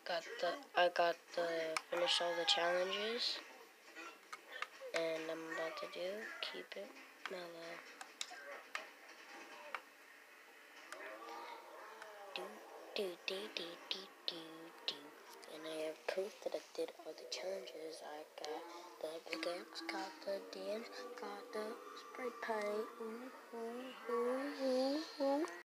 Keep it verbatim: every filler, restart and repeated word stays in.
got the I got the finished all the challenges, and I'm about to do keep it mellow. Do do do do do do do. And I have proof that I did all the challenges. I got the big X, got the dance, got the spray paint. Ooh, ooh, ooh, ooh, ooh.